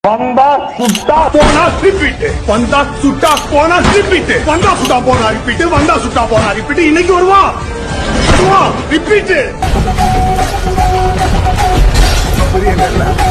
வந்தா சுட்டா போனா ரிப்பீட், வந்தா சுட்டா போனா ரிப்பீட், வந்தா சுட்டா போனா ரிப்பீட், வந்தா சுட்டா போனா ரிப்பீட். இன்னைக்கு வருவா ரிப்பீட்.